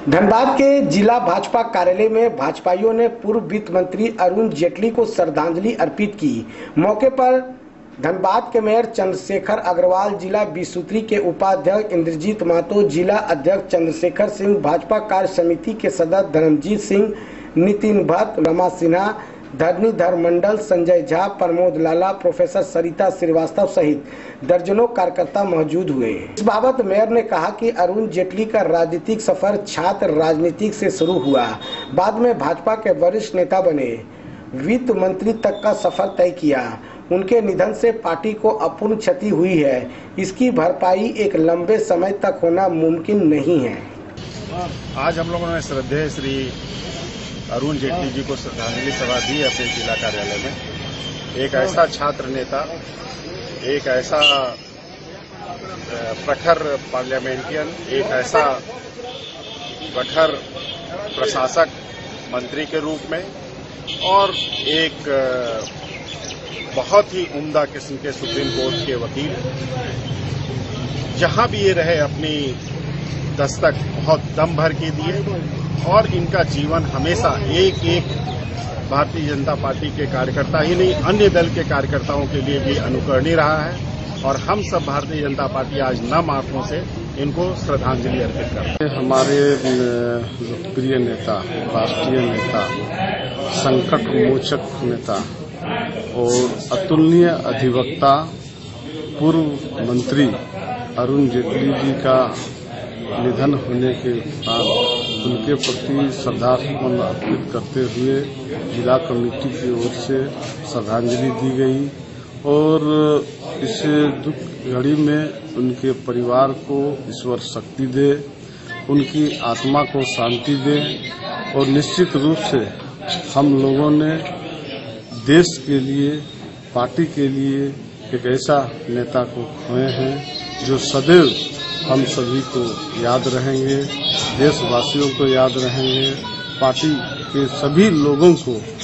धनबाद के जिला भाजपा कार्यालय में भाजपाइयों ने पूर्व वित्त मंत्री अरुण जेटली को श्रद्धांजलि अर्पित की। मौके पर धनबाद के मेयर चंद्रशेखर अग्रवाल, जिला बीसूत्री के उपाध्यक्ष इंद्रजीत महतो, जिला अध्यक्ष चंद्रशेखर सिंह, भाजपा कार्य समिति के सदस्य धर्मजीत सिंह, नितिन भट्ट, रमा सिन्हा, धरणीधर मंडल, संजय झा, प्रमोद लाला, प्रोफेसर सरिता श्रीवास्तव सहित दर्जनों कार्यकर्ता मौजूद हुए। इस बाबत मेयर ने कहा कि अरुण जेटली का राजनीतिक सफर छात्र राजनीति से शुरू हुआ, बाद में भाजपा के वरिष्ठ नेता बने, वित्त मंत्री तक का सफर तय किया। उनके निधन से पार्टी को अपूर्ण क्षति हुई है, इसकी भरपाई एक लंबे समय तक होना मुमकिन नहीं है। आज हम लोगों ने श्रद्धेय श्री अरुण जेटली जी को श्रद्धांजलि सभा दी अपने जिला कार्यालय में। एक ऐसा छात्र नेता, एक ऐसा प्रखर पार्लियामेंटियन, एक ऐसा प्रखर प्रशासक मंत्री के रूप में और एक बहुत ही उम्दा किस्म के सुप्रीम कोर्ट के वकील, जहां भी ये रहे अपनी दस्तक बहुत दम भर के दिए और इनका जीवन हमेशा एक एक भारतीय जनता पार्टी के कार्यकर्ता ही नहीं, अन्य दल के कार्यकर्ताओं के लिए भी अनुकरणीय रहा है और हम सब भारतीय जनता पार्टी आज नम आंखों से इनको श्रद्धांजलि अर्पित करते हैं। हमारे लोकप्रिय नेता, राष्ट्रीय नेता, संकट मोचक नेता और अतुलनीय अधिवक्ता पूर्व मंत्री अरुण जेटली जी का निधन होने के बाद उनके प्रति श्रद्धासुमन अर्पित करते हुए जिला कमेटी की ओर से श्रद्धांजलि दी गई और इस दुख घड़ी में उनके परिवार को ईश्वर शक्ति दे, उनकी आत्मा को शांति दे और निश्चित रूप से हम लोगों ने देश के लिए, पार्टी के लिए एक ऐसा नेता को खोए हैं जो सदैव हम सभी को याद रहेंगे, देशवासियों को याद रहेंगे, पार्टी के सभी लोगों को